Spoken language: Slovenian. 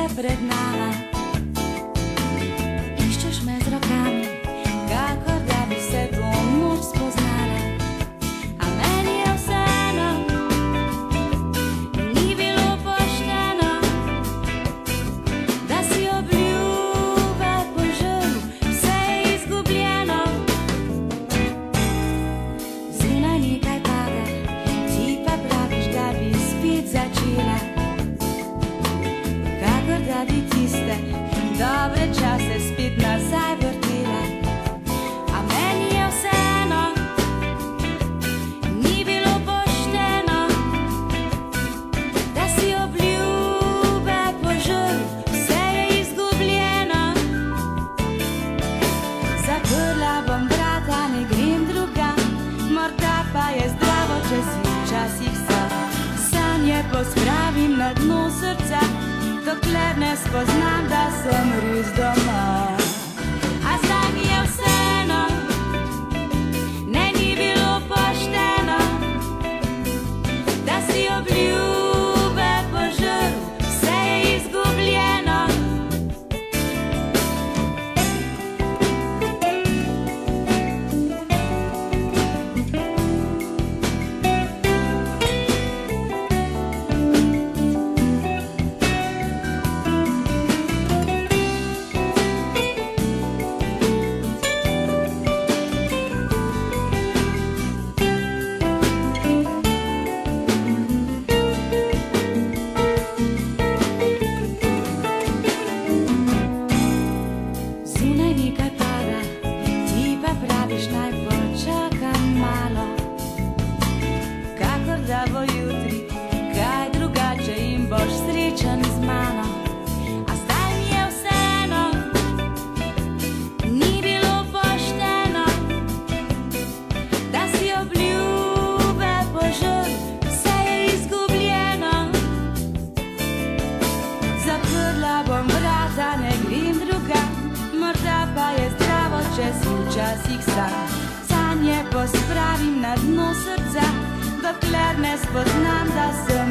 pred nama. Iščeš me z rokami, kakor da bi se to noč spoznala. A meni je vseeno, ni bilo pošteno, da si obljube požrl, vse je izgubljeno. Zunaj nekaj pada, ti pa praviš, da bi spet začela. Da bi tiste dobre čase spet nazaj vrtela. A meni je vseeno, ni bilo pošteno, da si obljube požrl, vse je izgubljeno. Zaprla bom vrata, ne grem drugam, morda pa je zdravo, če si včasih sam. Sanje pospravim na dno srca, dokler ne spoznam, da sem res doma. A zdaj mi je vseeno, ne ni bilo pošteno, da si obljube požrl, vse je izgubljeno. Da bo jutri kaj drugače in boš srečen z mano. A zdaj mi je vseeno, ni bilo pošteno, da si obljube požrl, vse je izgubljeno. Zaprla bom vrata, ne grem drugam, morda pa je zdravo, če si včasih sam. Sanje pospravim na dno srca, dokler ne spoznam, da sem